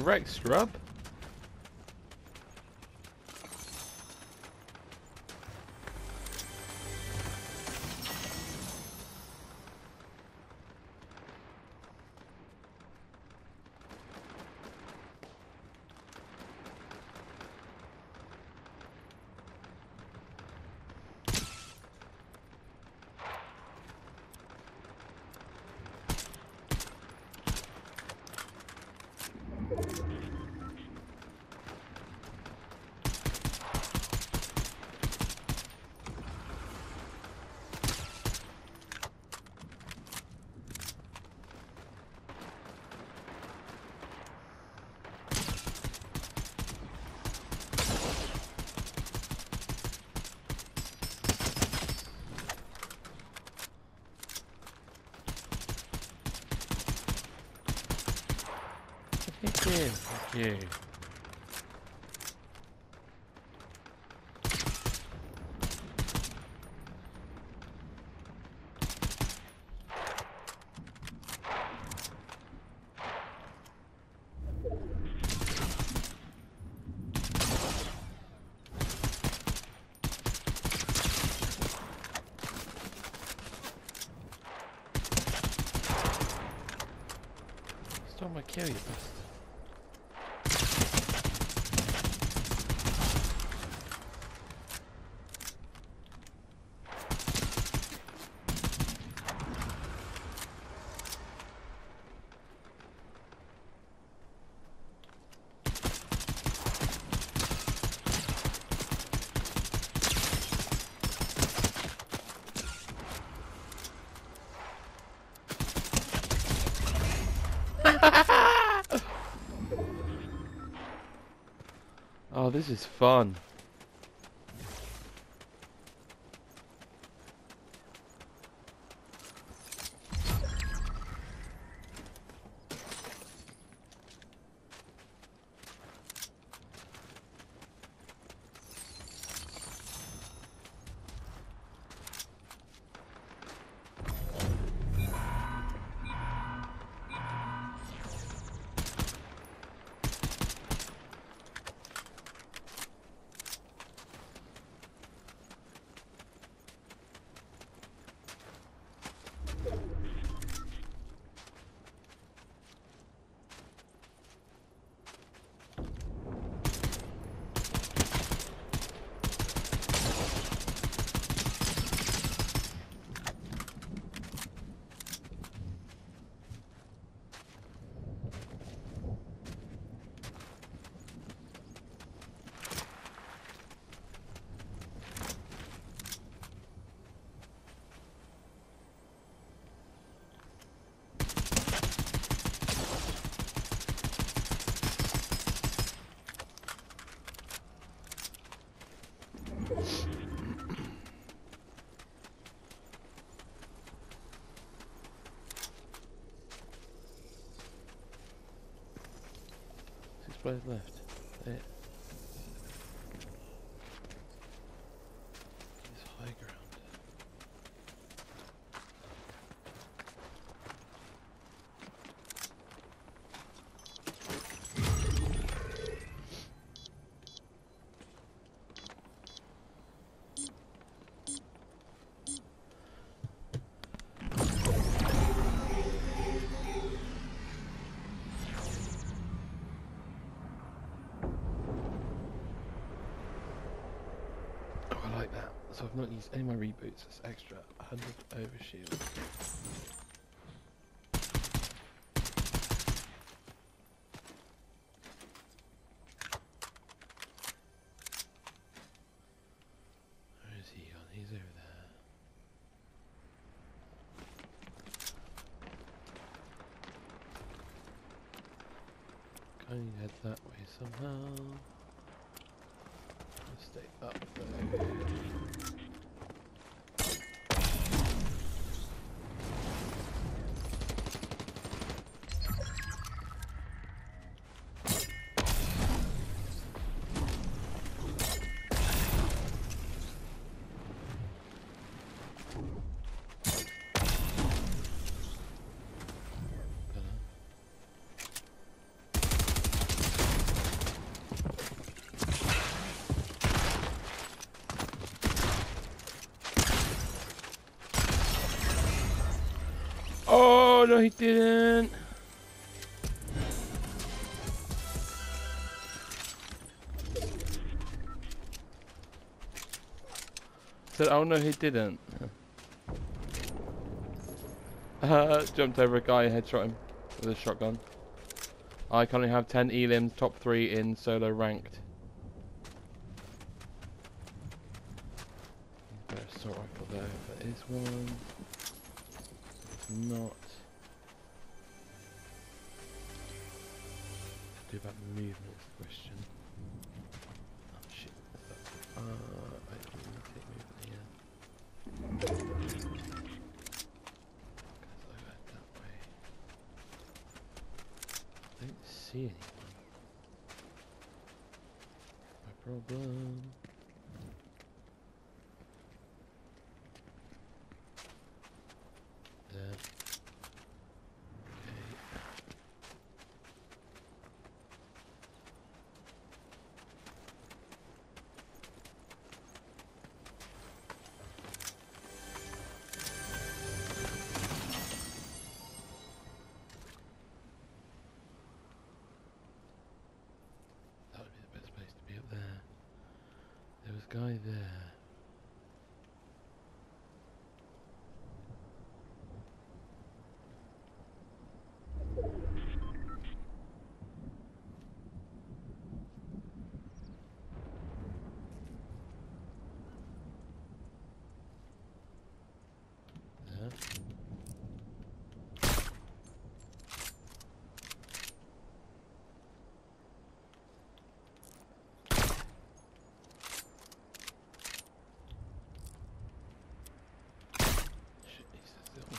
Correct, scrub. Thank you. Thank you. Stole my kill, you bastard. Oh, this is fun. Players left. There. It's high ground. So I've not used any of my reboots. It's extra 100 overshield. Where is he gone? He's over there. Can you head that way somehow? Let's stay up there. Oh no, he didn't. Said, oh no, he didn't. Jumped over a guy and headshot him with a shotgun. I currently have 10 elims, top 3 in solo ranked. Better assault rifle though, if there is one. If not. What to do about movement is the question. Oh shit. I can take movement here. Goes over that way. I don't see anyone. My problem. There. Okay. That would be the best place to be up there. There was a guy there. There. Shit, he's still.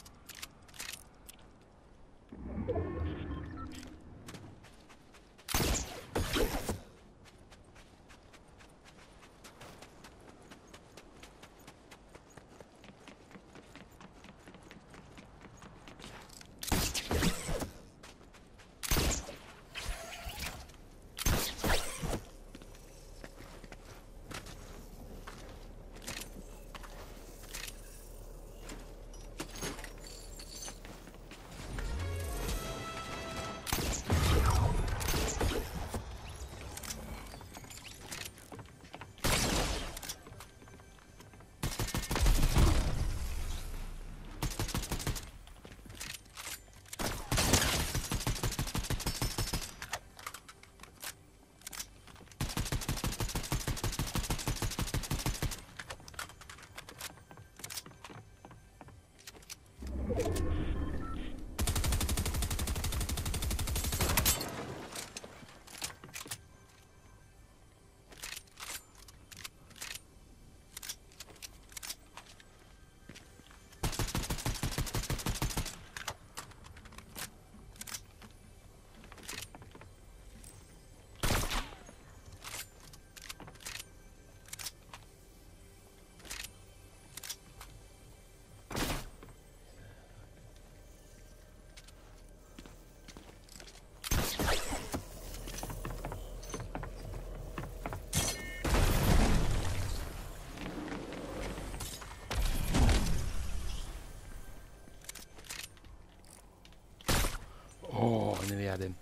Oh, I nearly had him.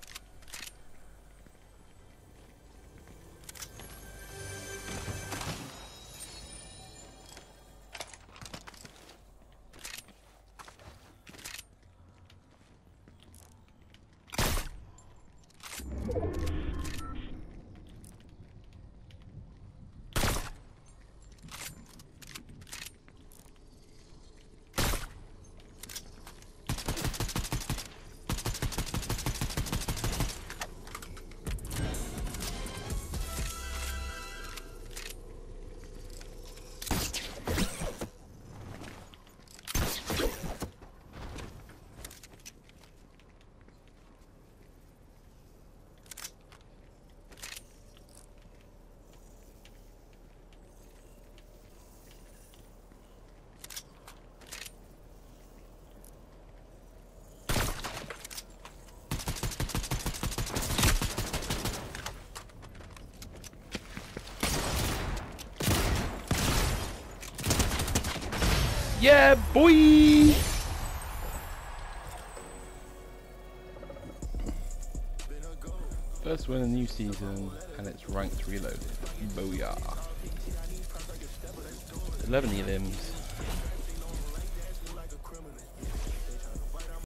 Yeah, boy! First win a new season, and it's ranked reloaded. Booyah. 11 elims.